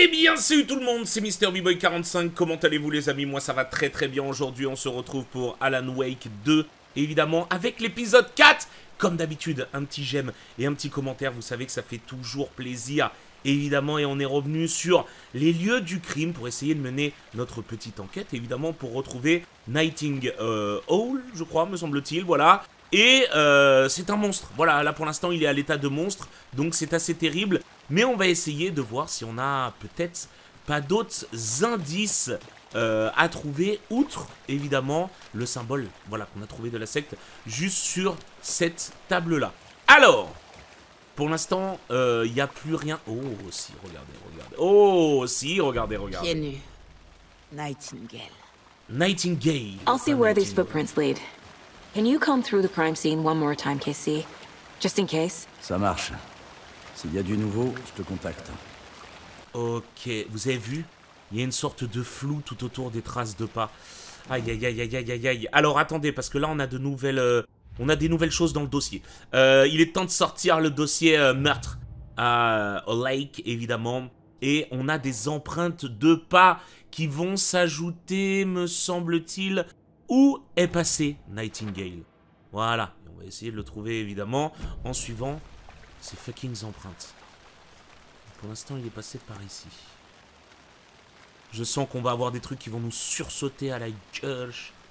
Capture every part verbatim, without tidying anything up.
Eh bien salut tout le monde, c'est Mister B-Boy quarante-cinq, comment allez-vous les amis? Moi ça va très très bien. Aujourd'hui on se retrouve pour Alan Wake deux, évidemment avec l'épisode quatre. Comme d'habitude, un petit j'aime et un petit commentaire, vous savez que ça fait toujours plaisir, évidemment. Et on est revenu sur les lieux du crime pour essayer de mener notre petite enquête, évidemment, pour retrouver Nightingale, euh, je crois, me semble-t-il, voilà. Et euh, c'est un monstre, voilà, là pour l'instant il est à l'état de monstre, donc c'est assez terrible. Mais on va essayer de voir si on a peut-être pas d'autres indices euh, à trouver, outre évidemment le symbole, voilà, qu'on a trouvé de la secte, juste sur cette table-là. Alors, pour l'instant, il euh, n'y a plus rien. Oh, si, regardez, regardez. Oh, si, regardez, regardez. Pieds nus. Nightingale. Nightingale. I'll see where these footprints lead. Can you come through the crime scene one more time, Casey? Just in case. Ça marche. S'il y a du nouveau, je te contacte. Ok, vous avez vu? Il y a une sorte de flou tout autour des traces de pas. Aïe, aïe, aïe, aïe, aïe, aïe, aïe. Alors, attendez, parce que là, on a de nouvelles... Euh, on a des nouvelles choses dans le dossier. Euh, il est temps de sortir le dossier euh, meurtre à euh, Lake, évidemment. Et on a des empreintes de pas qui vont s'ajouter, me semble-t-il. Où est passé Nightingale? Voilà. Et on va essayer de le trouver, évidemment, en suivant ces fucking empreintes. Pour l'instant, il est passé par ici. Je sens qu'on va avoir des trucs qui vont nous sursauter à la gueule.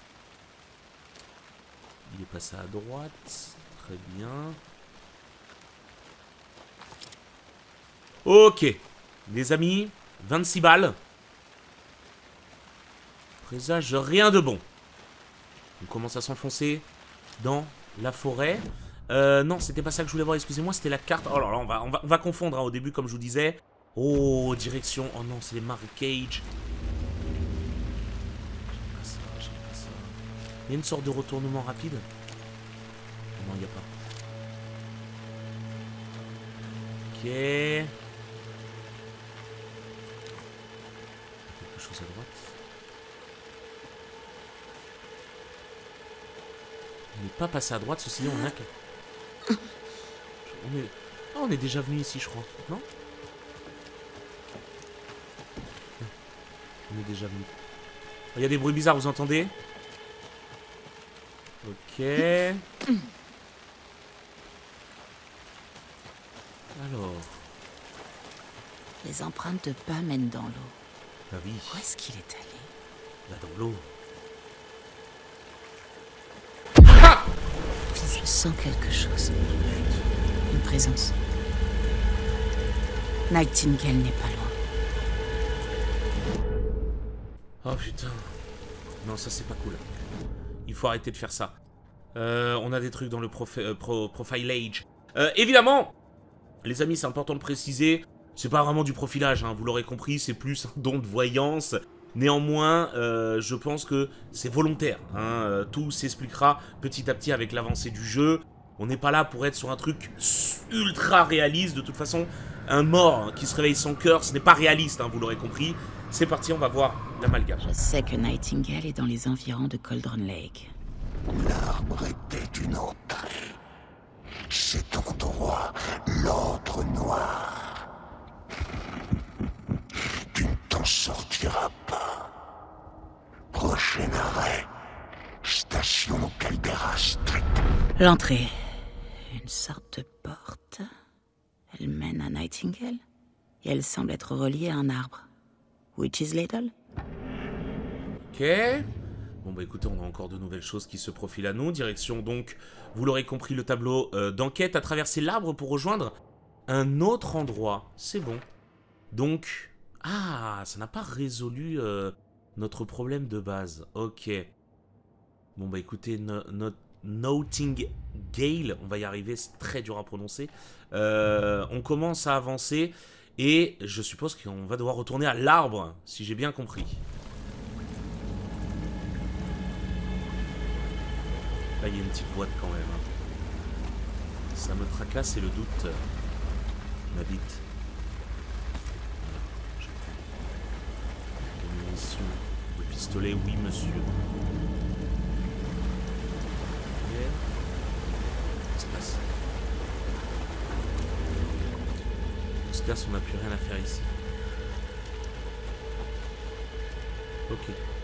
Il est passé à droite. Très bien. Ok. Les amis, vingt-six balles. Présage rien de bon. On commence à s'enfoncer dans la forêt. Euh, non, c'était pas ça que je voulais voir, excusez-moi, c'était la carte. Oh là là, on va, on va, on va confondre hein, au début, comme je vous disais. Oh, direction. Oh non, c'est les marécages. J'aime pas ça, j'aime pas ça. Il y a une sorte de retournement rapide. Non, il n'y a pas. Ok. Quelque chose à droite. On n'est pas passé à droite, ceci dit, on a que... On est... Oh, on est déjà venu ici, je crois. Non? On est déjà venu. Il y a des bruits bizarres, vous entendez? Ok. Alors... Les empreintes de pas mènent dans l'eau. Ah oui. Où est-ce qu'il est allé? Là, dans l'eau. Je sens quelque chose. Une présence. Nightingale n'est pas loin. Oh putain. Non, ça c'est pas cool. Il faut arrêter de faire ça. Euh, on a des trucs dans le profi euh, pro profilage. Euh, évidemment, les amis, c'est important de préciser, c'est pas vraiment du profilage, hein, vous l'aurez compris, c'est plus un don de voyance. Néanmoins, euh, je pense que c'est volontaire. Hein, euh, tout s'expliquera petit à petit avec l'avancée du jeu. On n'est pas là pour être sur un truc ultra réaliste. De toute façon, un mort hein, qui se réveille sans cœur, ce n'est pas réaliste, hein, vous l'aurez compris. C'est parti, on va voir l'amalgame. Je sais que Nightingale est dans les environs de Cauldron Lake. L'arbre était une entrée. Cet endroit, l'antre noir. Tu ne t'en sortiras pas. Prochain arrêt, station Caldera Street. L'entrée. Une sorte de porte. Elle mène à Nightingale. Et elle semble être reliée à un arbre. Witch's Ladle. Ok. Bon bah écoutez, on a encore de nouvelles choses qui se profilent à nous. Direction donc, vous l'aurez compris, le tableau euh, d'enquête à traverser l'arbre pour rejoindre un autre endroit. C'est bon. Donc, ah, ça n'a pas résolu euh, notre problème de base. Ok. Bon bah écoutez, no, no, Nightingale, on va y arriver, c'est très dur à prononcer. Euh, on commence à avancer et je suppose qu'on va devoir retourner à l'arbre, si j'ai bien compris. Là, il y a une petite boîte quand même. Hein. Ça me tracasse et le doute euh, m'habite. Je prends. Des munitions. Le pistolet, oui, monsieur. Ok. Qu'est-ce qui se passe? On se casse, on n'a plus rien à faire ici. Ok.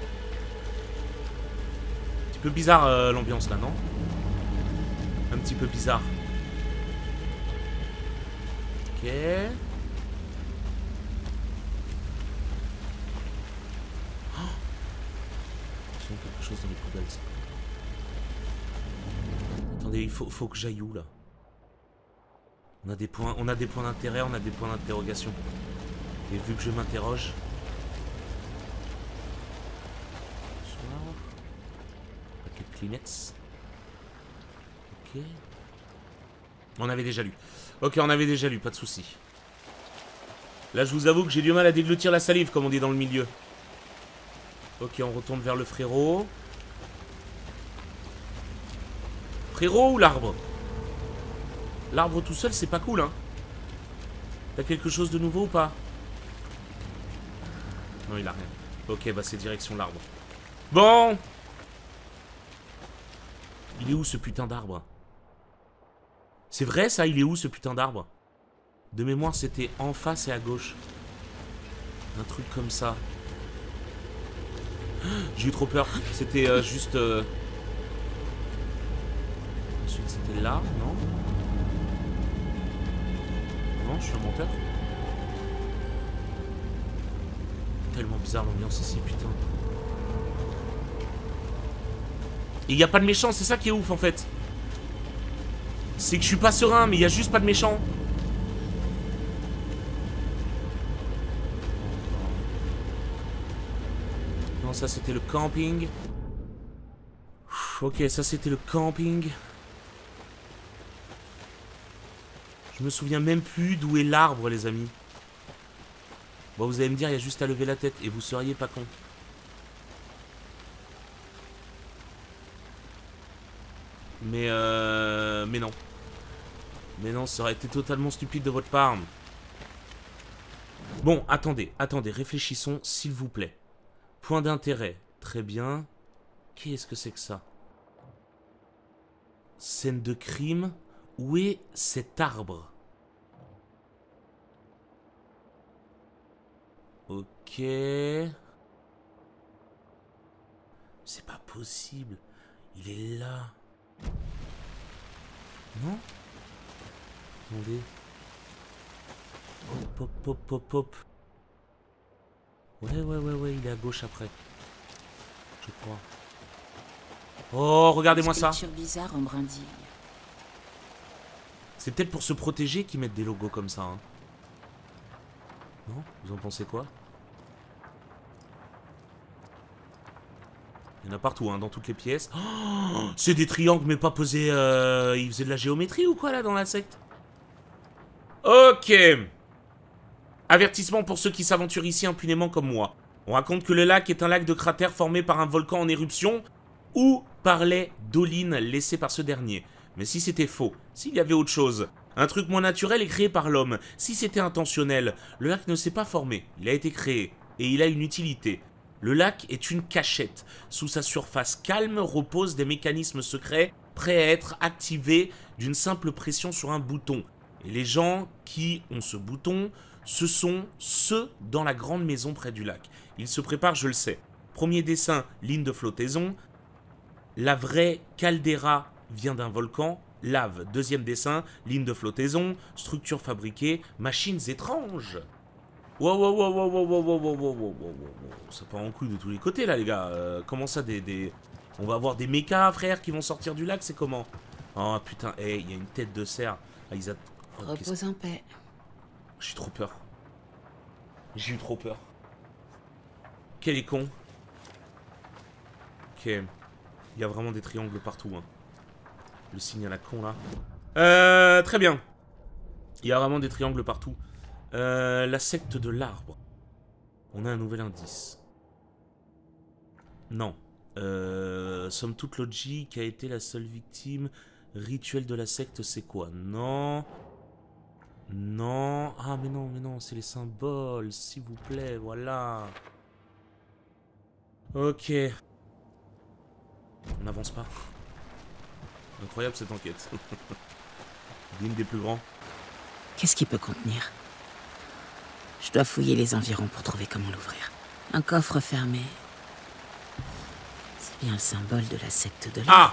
Un petit peu bizarre euh, l'ambiance là, non? Un petit peu bizarre. Ok. Oh, j'ai quelque chose dans les poubelles. Ça. Attendez, il faut, faut que j'aille où là? On a des points, on a des points d'intérêt, on a des points d'interrogation. Et vu que je m'interroge. Bonsoir. Paquet de Kleenex. Ok. On avait déjà lu. Ok, on avait déjà lu, pas de soucis. Là, je vous avoue que j'ai du mal à déglutir la salive, comme on dit dans le milieu. Ok, on retourne vers le frérot. Frérot ou l'arbre? L'arbre tout seul, c'est pas cool, hein. T'as quelque chose de nouveau ou pas? Non, il a rien. Ok, bah c'est direction l'arbre. Bon. Il est où ce putain d'arbre? C'est vrai ça, il est où ce putain d'arbre? De mémoire, c'était en face et à gauche. Un truc comme ça. J'ai eu trop peur. C'était euh, juste... Euh... Ensuite, c'était là, non? Non, je suis un menteur. Tellement bizarre l'ambiance ici, putain. Et il n'y a pas de méchant, c'est ça qui est ouf en fait. C'est que je suis pas serein, mais il n'y a juste pas de méchant. Non, ça c'était le camping. Ok, ça c'était le camping. Je me souviens même plus d'où est l'arbre, les amis. Bon, vous allez me dire, il y a juste à lever la tête et vous seriez pas con. Mais euh... Mais non. Mais non, ça aurait été totalement stupide de votre part. Bon, attendez, attendez, réfléchissons, s'il vous plaît. Point d'intérêt, très bien. Qu'est-ce que c'est que ça? Scène de crime. Où est cet arbre? Ok. C'est pas possible. Il est là. Non? Attendez. Hop, hop, hop, hop, hop. Ouais, ouais, ouais, ouais, il est à gauche après. Je crois. Oh, regardez-moi ça. Bizarre en brindille. C'est peut-être pour se protéger qu'ils mettent des logos comme ça. Hein. Non? Vous en pensez quoi? Il y en a partout, hein, dans toutes les pièces. Oh, c'est des triangles, mais pas posés... Euh, ils faisaient de la géométrie ou quoi, là, dans la secte? Ok. Avertissement pour ceux qui s'aventurent ici impunément comme moi. On raconte que le lac est un lac de cratères formé par un volcan en éruption ou par les dolines laissées par ce dernier. Mais si c'était faux, s'il y avait autre chose, un truc moins naturel est créé par l'homme, si c'était intentionnel, le lac ne s'est pas formé, il a été créé, et il a une utilité. Le lac est une cachette. Sous sa surface calme reposent des mécanismes secrets prêts à être activés d'une simple pression sur un bouton. Et les gens qui ont ce bouton, ce sont ceux dans la grande maison près du lac. Ils se préparent, je le sais. Premier dessin, ligne de flottaison. La vraie caldeira vient d'un volcan. Lave. Deuxième dessin, ligne de flottaison. Structure fabriquée. Machines étranges. Wow, wow, wow, wow, wow, wow, wow, wow, wow, wow, wow. Ça part en couille de tous les côtés, là, les gars. Euh, comment ça, des, des... On va avoir des mechas, frère, qui vont sortir du lac, c'est comment? Oh, putain, hey, il y a une tête de cerf. Ah, ils a... oh, repose en paix. J'ai trop peur. J'ai eu trop peur. Quel est con. Ok. Il y a vraiment des triangles partout, hein. Le signe à la con, là. Euh, très bien. Il y a vraiment des triangles partout. Euh, la secte de l'arbre. On a un nouvel indice. Non. Euh, somme toute logique a été la seule victime. Rituel de la secte, c'est quoi? Non. Non. Ah, mais non, mais non, c'est les symboles, s'il vous plaît, voilà. Ok. On n'avance pas. Incroyable cette enquête. Digne des plus grands. Qu'est-ce qui peut contenir? Je dois fouiller les environs pour trouver comment l'ouvrir. Un coffre fermé. Bien le symbole de la secte de l'or. Ah!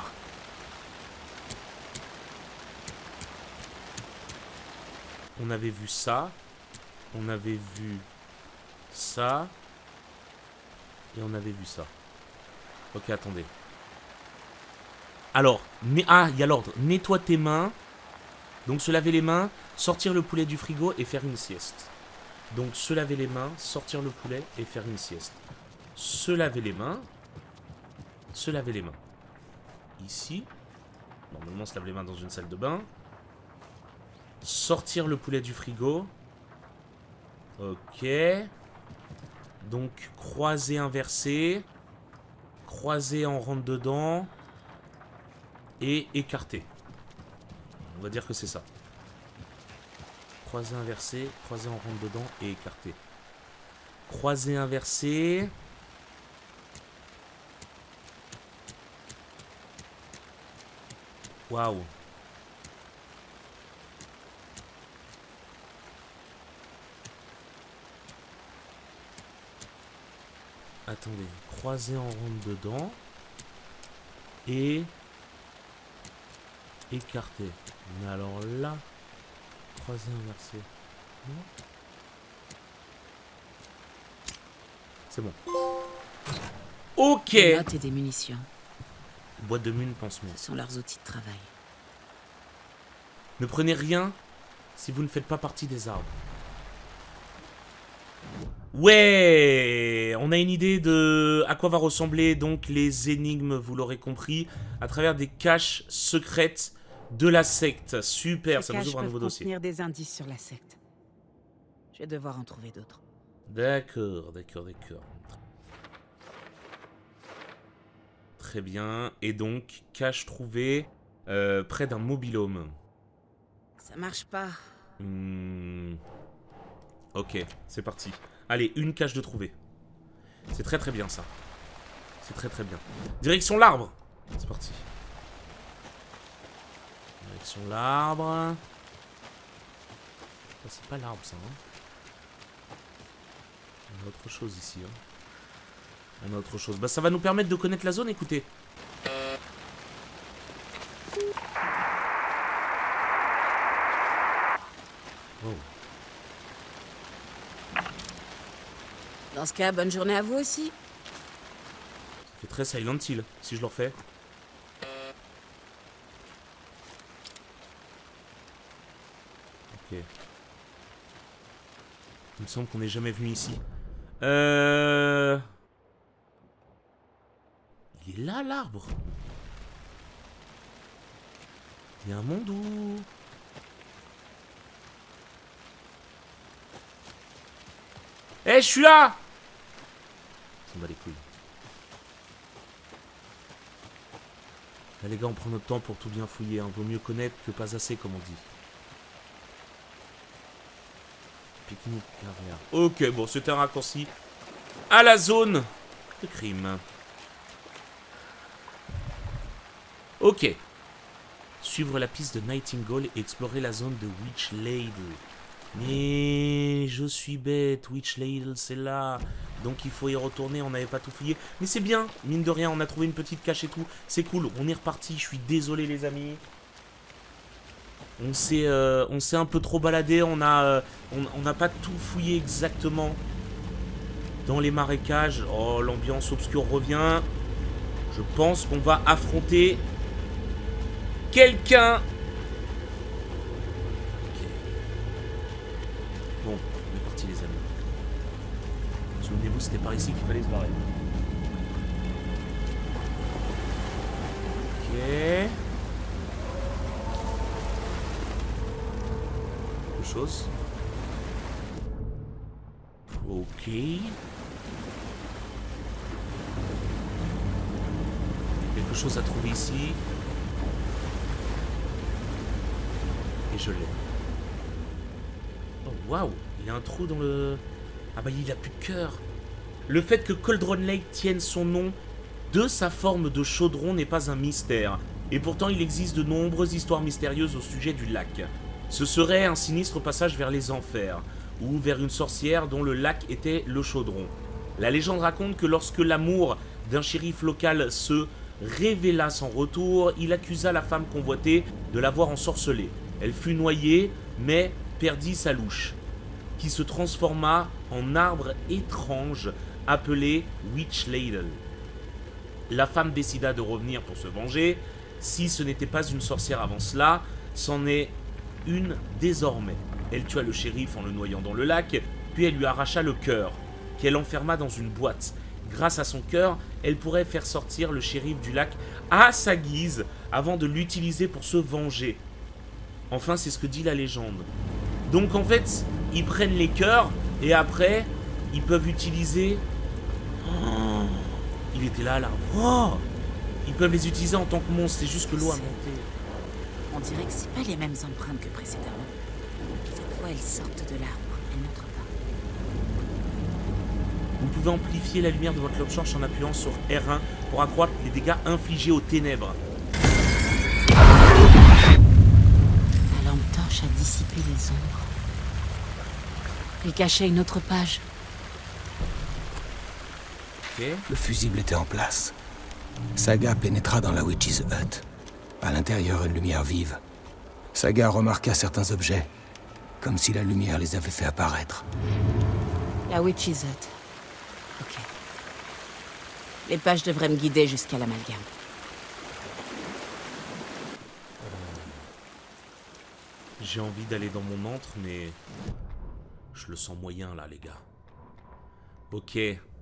On avait vu ça. On avait vu ça. Et on avait vu ça. Ok, attendez. Alors, ah, il y a l'ordre. Nettoie tes mains. Donc, se laver les mains, sortir le poulet du frigo et faire une sieste. Donc, se laver les mains, sortir le poulet et faire une sieste. Se laver les mains. Se laver les mains. Ici. Normalement, on se lave les mains dans une salle de bain. Sortir le poulet du frigo. Ok. Donc, croiser, inverser. Croiser en rentre dedans. Et écarter. On va dire que c'est ça. Croiser, inverser. Croiser en rentre dedans et écarter. Croiser, inverser. Waouh. Attendez, croiser en ronde dedans. Et écarter. Mais alors là, croiser inversé. Non. C'est bon. Ok. Des notes et des munitions. Boîte de mine, pansement. Ce sont leurs outils de travail. Ne prenez rien si vous ne faites pas partie des arbres. Ouais, on a une idée de à quoi va ressembler donc les énigmes, vous l'aurez compris, à travers des caches secrètes de la secte. Super, ça nous ouvre un nouveau dossier. Contenir des indices sur la secte. Je vais devoir en trouver d'autres. D'accord, d'accord, d'accord. Très bien. Et donc, cache trouvée euh, près d'un mobil-home. Ça marche pas. Hmm. Ok, c'est parti. Allez, une cache de trouver. C'est très très bien ça. C'est très très bien. Direction l'arbre. C'est parti. Direction l'arbre. C'est pas l'arbre ça. Hein. On a autre chose ici. Hein. On a autre chose. Bah ça va nous permettre de connaître la zone, écoutez. Oh. Dans ce cas, bonne journée à vous aussi. Ça fait très Silent Hill, si je le refais. Ok. Il me semble qu'on n'est jamais venu ici. Euh... Il est là, l'arbre. Il y a un monde où... Eh, hey, je suis là! On va les couilles. Là, les gars, on prend notre temps pour tout bien fouiller. Hein. Vaut mieux connaître que pas assez, comme on dit. Pique-nique carrière. Ok, bon, c'était un raccourci à la zone de crime. Ok. Suivre la piste de Nightingale et explorer la zone de Witchladle. Mais je suis bête, Witchladle c'est là. Donc il faut y retourner, on n'avait pas tout fouillé. Mais c'est bien, mine de rien, on a trouvé une petite cache et tout. C'est cool, on est reparti, je suis désolé les amis. On s'est euh, on s'est un peu trop baladé, on a euh, on n'a pas tout fouillé exactement. Dans les marécages, oh l'ambiance obscure revient. Je pense qu'on va affronter quelqu'un. Bon, on est parti les amis. Souvenez-vous, c'était par ici qu'il fallait se barrer. Ok. Quelque chose. Ok. Quelque chose à trouver ici. Et je l'ai. Oh waouh, il y a un trou dans le... Ah bah il a plus de cœur. Le fait que Cauldron Lake tienne son nom de sa forme de chaudron n'est pas un mystère. Et pourtant il existe de nombreuses histoires mystérieuses au sujet du lac. Ce serait un sinistre passage vers les enfers, ou vers une sorcière dont le lac était le chaudron. La légende raconte que lorsque l'amour d'un shérif local se révéla sans retour. Il accusa la femme convoitée de l'avoir ensorcelée. Elle fut noyée, mais perdit sa louche, qui se transforma en arbre étrange appelé Witch Ladle. La femme décida de revenir pour se venger. Si ce n'était pas une sorcière avant cela, c'en est une désormais. Elle tua le shérif en le noyant dans le lac, puis elle lui arracha le cœur, qu'elle enferma dans une boîte. Grâce à son cœur, elle pourrait faire sortir le shérif du lac à sa guise, avant de l'utiliser pour se venger. Enfin, c'est ce que dit la légende. Donc en fait, ils prennent les cœurs, et après, ils peuvent utiliser... Oh, il était là, l'arbre. Oh, ils peuvent les utiliser en tant que monstre, c'est juste que l'eau a monté. On dirait que c'est pas les mêmes empreintes que précédemment. Cette fois, elles sortent de l'arbre, elles n'entrent pas. Vous pouvez amplifier la lumière de votre lampe torche en appuyant sur R un pour accroître les dégâts infligés aux ténèbres. La lampe torche a dissipé les ombres. Elle cachait une autre page. Ok. Le fusible était en place. Saga pénétra dans la Witch's Hut. À l'intérieur, une lumière vive. Saga remarqua certains objets, comme si la lumière les avait fait apparaître. La Witch's Hut. Ok. Les pages devraient me guider jusqu'à l'amalgame. J'ai envie d'aller dans mon antre, mais... je le sens moyen, là, les gars. Ok.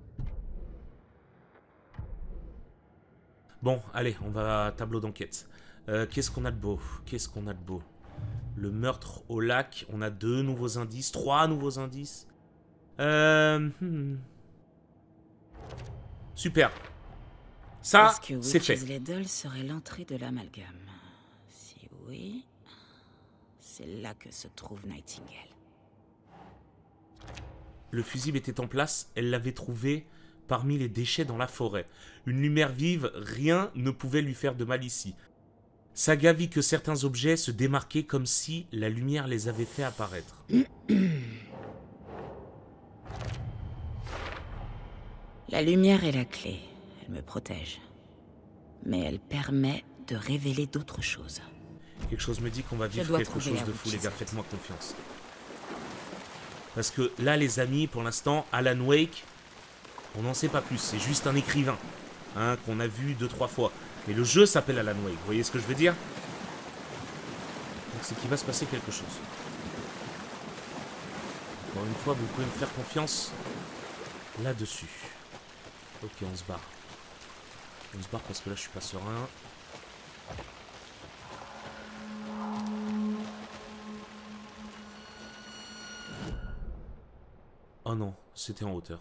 Bon, allez, on va à tableau d'enquête. Euh, Qu'est-ce qu'on a de beau? Qu'est-ce qu'on a de beau? Le meurtre au lac. On a deux nouveaux indices. Trois nouveaux indices. Euh... Hmm. Super. Ça, c'est fait. Est-ce que Witch's Ladle serait l'entrée de l'amalgame? Si oui... c'est là que se trouve Nightingale. Le fusible était en place. Elle l'avait trouvé parmi les déchets dans la forêt. Une lumière vive, rien ne pouvait lui faire de mal ici. Saga vit que certains objets se démarquaient comme si la lumière les avait fait apparaître. La lumière est la clé. Elle me protège. Mais elle permet de révéler d'autres choses. Quelque chose me dit qu'on va vivre quelque chose de fou, les gars. Faites-moi confiance. Parce que là, les amis, pour l'instant, Alan Wake, on n'en sait pas plus. C'est juste un écrivain, hein, qu'on a vu deux, trois fois. Mais le jeu s'appelle Alan Wake. Vous voyez ce que je veux dire? Donc c'est qu'il va se passer quelque chose. Encore une fois, vous pouvez me faire confiance là-dessus. Ok, on se barre. On se barre parce que là, je suis pas serein. Oh non, c'était en hauteur.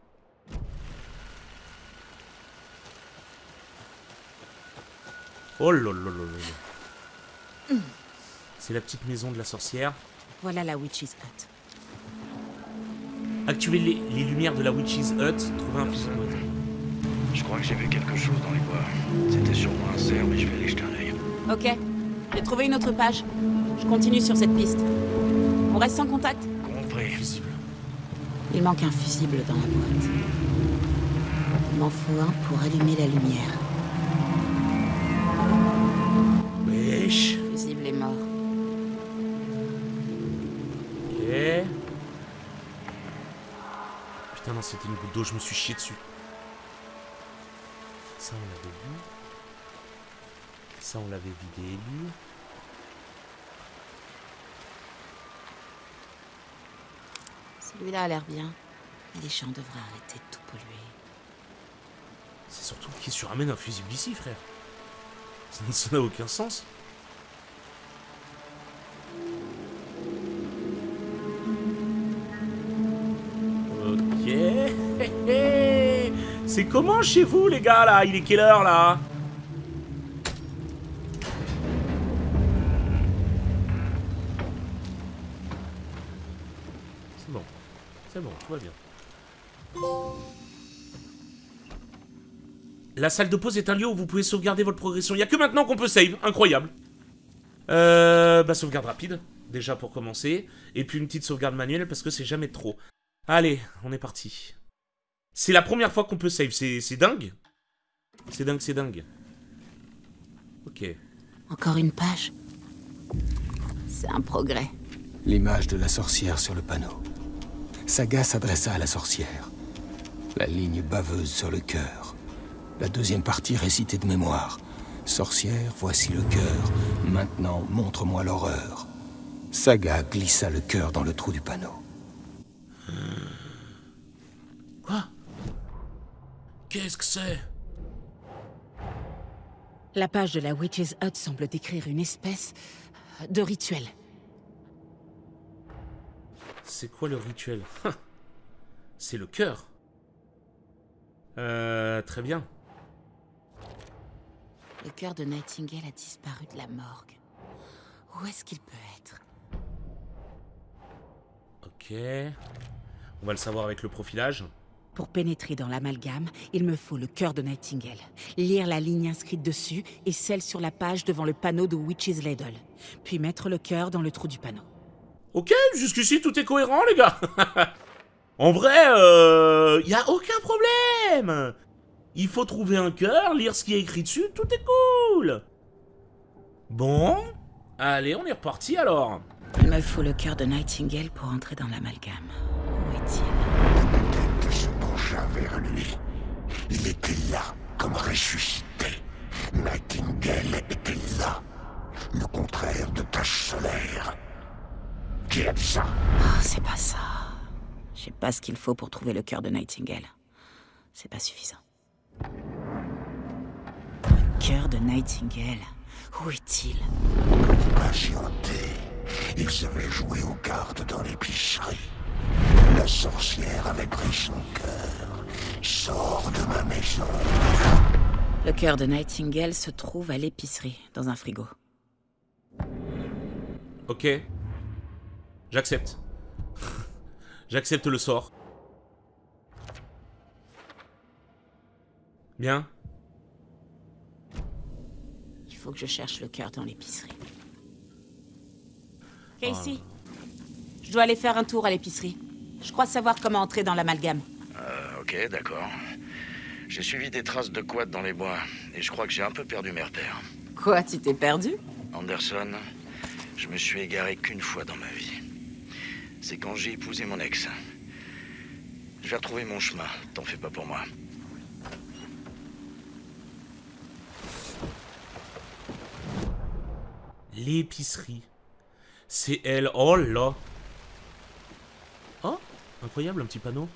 Oh là là là là. C'est la petite maison de la sorcière. Voilà la Witch's Hut. Activez les, les lumières de la Witch's Hut. Trouvez un fusible. Je crois que j'ai vu quelque chose dans les bois. C'était sûrement un cerf, mais je vais aller jeter un œil. Ok. J'ai trouvé une autre page. Je continue sur cette piste. On reste en contact? Compris. Fusible. Il manque un fusible dans la boîte. Il m'en faut un pour allumer la lumière. Wesh. Le fusible est mort. Ok. Putain non, c'était une goutte d'eau, je me suis chié dessus. Ça on l'avait vu. Ça on l'avait vidé et lu. Celui-là a l'air bien. Les champs devraient arrêter de tout polluer. C'est surtout qui se ramène un fusible ici, frère. Ça n'a aucun sens. Ok. C'est comment chez vous, les gars, là? Il est quelle heure, là? C'est bon. C'est bon, tout va bien. La salle de pause est un lieu où vous pouvez sauvegarder votre progression. Il n'y a que maintenant qu'on peut save. Incroyable. Euh, bah, sauvegarde rapide. Déjà pour commencer. Et puis une petite sauvegarde manuelle parce que c'est jamais trop. Allez, on est parti. C'est la première fois qu'on peut save. C'est dingue. C'est dingue, c'est dingue. Ok. Encore une page. C'est un progrès. L'image de la sorcière sur le panneau. Saga s'adressa à la sorcière. La ligne baveuse sur le cœur. La deuxième partie récitée de mémoire. Sorcière, voici le cœur. Maintenant, montre-moi l'horreur. Saga glissa le cœur dans le trou du panneau. Quoi? Qu'est-ce que c'est? La page de la Witch's Hut semble décrire une espèce de rituel. C'est quoi le rituel? C'est le cœur. Euh, très bien. Le cœur de Nightingale a disparu de la morgue. Où est-ce qu'il peut être? Ok. On va le savoir avec le profilage. Pour pénétrer dans l'amalgame, il me faut le cœur de Nightingale. Lire la ligne inscrite dessus et celle sur la page devant le panneau de Witch's Ladle. Puis mettre le cœur dans le trou du panneau. Ok, jusqu'ici tout est cohérent les gars. En vrai, euh, y a aucun problème. Il faut trouver un cœur, lire ce qui est écrit dessus, tout est cool. Bon, allez, on est reparti alors. Il me faut le cœur de Nightingale pour entrer dans l'amalgame. Où est-il? La tête se pencha vers lui. Il était là, comme ressuscité. Nightingale était là. Le contraire de tache solaire. Qui a dit ça? Oh, c'est pas ça. J'ai pas ce qu'il faut pour trouver le cœur de Nightingale. C'est pas suffisant. Le cœur de Nightingale. Où est-il? Patienté. Il savait jouer aux cartes dans l'épicerie. La sorcière avait pris son cœur. Sors de ma maison. Le cœur de Nightingale se trouve à l'épicerie, dans un frigo. Ok. J'accepte. J'accepte le sort. Bien. Il faut que je cherche le cœur dans l'épicerie. Casey, je dois aller faire un tour à l'épicerie. Je crois savoir comment entrer dans l'amalgame. Euh, ok, d'accord. J'ai suivi des traces de quad dans les bois, et je crois que j'ai un peu perdu mes repères. Quoi, tu t'es perdu? Anderson, je me suis égaré qu'une fois dans ma vie. C'est quand j'ai épousé mon ex. Je vais retrouver mon chemin, t'en fais pas pour moi. L'épicerie. C'est elle. Oh là. Oh, incroyable, un petit panneau.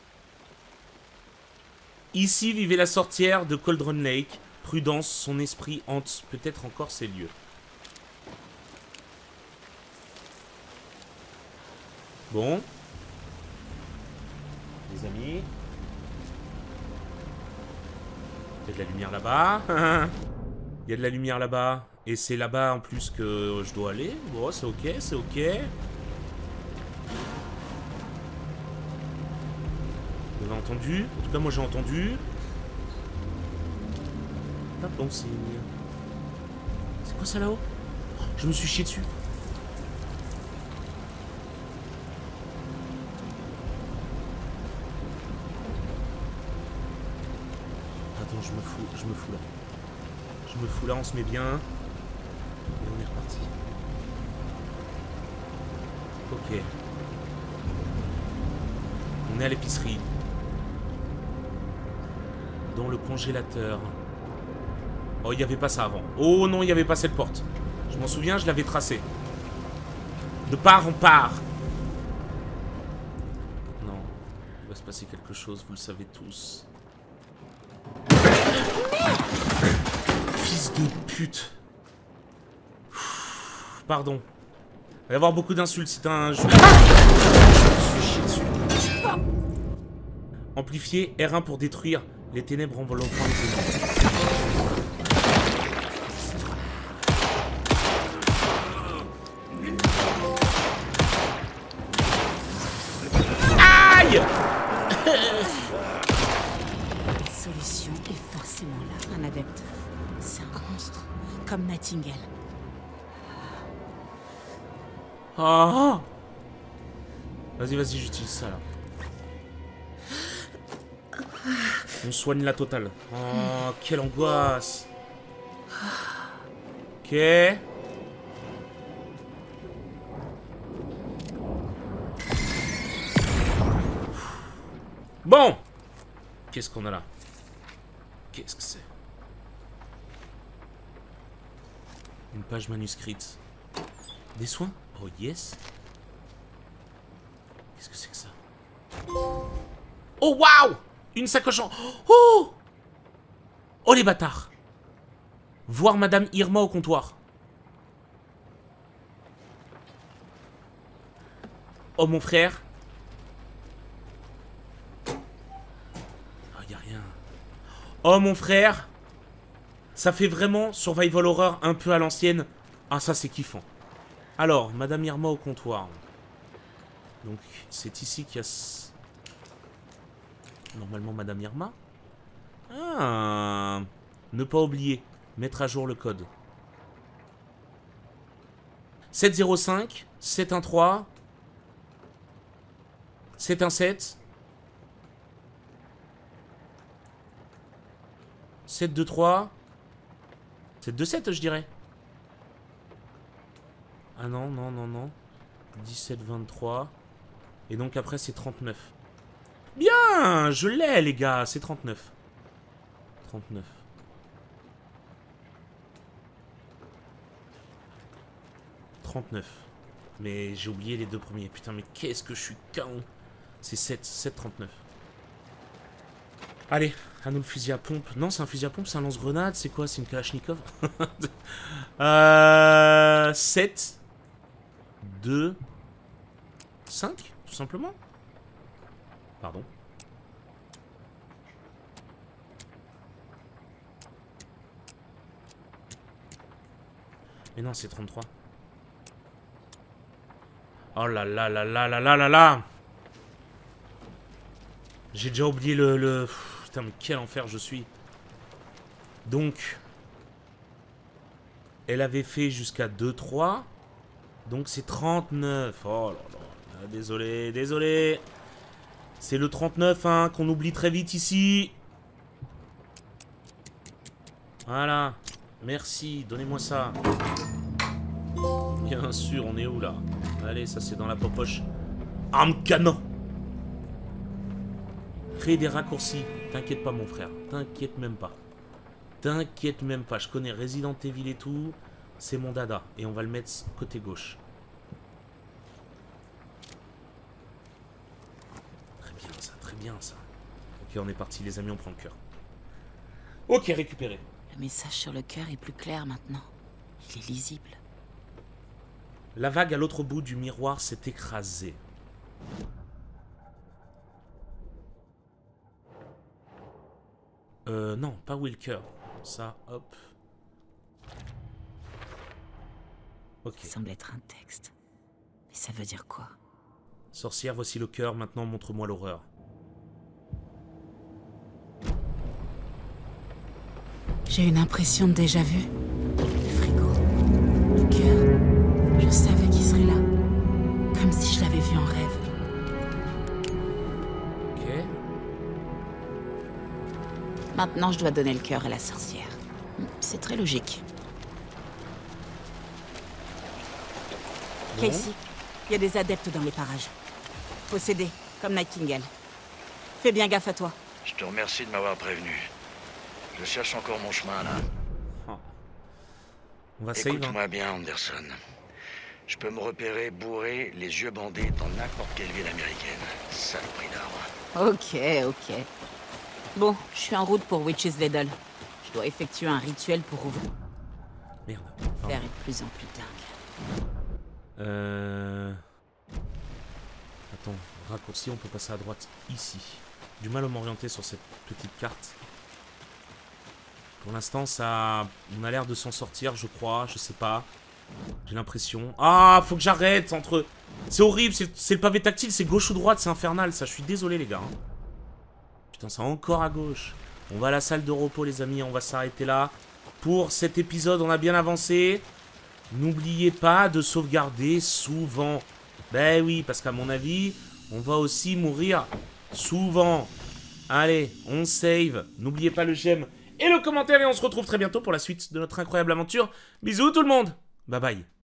Ici vivait la sorcière de Cauldron Lake. Prudence, son esprit hante peut-être encore ces lieux. Bon. Les amis. Il y a de la lumière là-bas. Il y a de la lumière là-bas. Et c'est là-bas en plus que je dois aller. Bon, c'est ok, c'est ok. Vous avez entendu? En tout cas, moi j'ai entendu. Pas bon signe. C'est quoi ça là-haut? Je me suis chié dessus. Attends, je me fous, je me fous là. Je me fous là, on se met bien. Et on est reparti. Ok. On est à l'épicerie. Dans le congélateur. Oh, il n'y avait pas ça avant. Oh non, il n'y avait pas cette porte. Je m'en souviens, je l'avais tracée. De part en part. Non. Il va se passer quelque chose, vous le savez tous. Fils de pute. Pardon. Il va y avoir beaucoup d'insultes, c'est un jeu. Je me suis chié dessus. Amplifier R un pour détruire les ténèbres enveloppant les ennemis. Aïe! La solution est forcément là. Un adepte. C'est un monstre. Comme Nightingale. Ah! Vas-y, vas-y, j'utilise ça là. On soigne la totale. Oh, quelle angoisse. Ok. Bon. Qu'est-ce qu'on a là? Qu'est-ce que c'est? Une page manuscrite. Des soins? Oh yes. Qu'est-ce que c'est que ça? Oh waouh! Une sacoche en... Oh! Oh les bâtards! Voir Madame Irma au comptoir. Oh mon frère. Oh y a rien. Oh mon frère. Ça fait vraiment survival horror un peu à l'ancienne. Ah ça c'est kiffant. Alors, Madame Irma au comptoir. Donc c'est ici qu'il y a... Normalement Madame Irma. Ah. Ne pas oublier. Mettre à jour le code. sept zéro cinq, sept un trois, sept un sept, sept deux trois, sept deux sept je dirais. Ah non, non, non, non. dix-sept vingt-trois. Et donc après c'est trente-neuf. Bien, je l'ai les gars, c'est trente-neuf. trente-neuf. trente-neuf. Mais j'ai oublié les deux premiers. Putain, mais qu'est-ce que je suis con. C'est sept, sept trente-neuf. Allez, à nous le fusil à pompe. Non, c'est un fusil à pompe, c'est un lance-grenade. C'est quoi? C'est une Kalachnikov. euh, sept, deux, cinq, tout simplement. Pardon. Mais non, c'est trente-trois. Oh là là là là là là là là. J'ai déjà oublié le... le... Putain, mais quel enfer je suis. Donc... Elle avait fait jusqu'à deux trois. Donc c'est trente-neuf. Oh là là. Désolé, désolé. C'est le trente-neuf hein, qu'on oublie très vite ici. Voilà. Merci, donnez-moi ça. Bien sûr, on est où là? Allez, ça c'est dans la poche. Arme canon. Créer des raccourcis. T'inquiète pas mon frère. T'inquiète même pas. T'inquiète même pas. Je connais Resident Evil et tout. C'est mon dada. Et on va le mettre côté gauche. Très bien ça, très bien ça. Ok, on est parti les amis, on prend le cœur. Ok, récupéré. Le message sur le cœur est plus clair maintenant. Il est lisible. La vague à l'autre bout du miroir s'est écrasée. Euh, non, pas Wilker. Ça, hop. Ok. Ça semble être un texte. Mais ça veut dire quoi? Sorcière, voici le cœur, maintenant montre-moi l'horreur. J'ai une impression de déjà-vu. Le frigo. Le cœur. Je savais qu'il serait là. Comme si je l'avais vu en rêve. Ok. Maintenant, je dois donner le cœur à la sorcière. C'est très logique. Bon. Casey, il y a des adeptes dans les parages. Possédés, comme Nightingale. Fais bien gaffe à toi. Je te remercie de m'avoir prévenu. Je cherche encore mon chemin, là. Oh. On va save. Écoute-moi bien, Anderson. Je peux me repérer bourré, les yeux bandés, dans n'importe quelle ville américaine. Saloperie d'arbre. Ok, ok. Bon, je suis en route pour Witch's Ladle. Je dois effectuer un rituel pour ouvrir. Merde. Faire est de plus en plus dingue. Euh... Attends, raccourci, on peut passer à droite ici. Du mal à m'orienter sur cette petite carte. Pour l'instant, ça... On a l'air de s'en sortir, je crois, je sais pas. J'ai l'impression... Ah, faut que j'arrête entre... C'est horrible, c'est le pavé tactile, c'est gauche ou droite, c'est infernal, ça, je suis désolé les gars. Hein. Putain, c'est encore à gauche. On va à la salle de repos les amis, on va s'arrêter là. Pour cet épisode, on a bien avancé. N'oubliez pas de sauvegarder souvent. Ben oui, parce qu'à mon avis, on va aussi mourir souvent. Allez, on save. N'oubliez pas le j'aime et le commentaire et on se retrouve très bientôt pour la suite de notre incroyable aventure. Bisous tout le monde. Bye bye.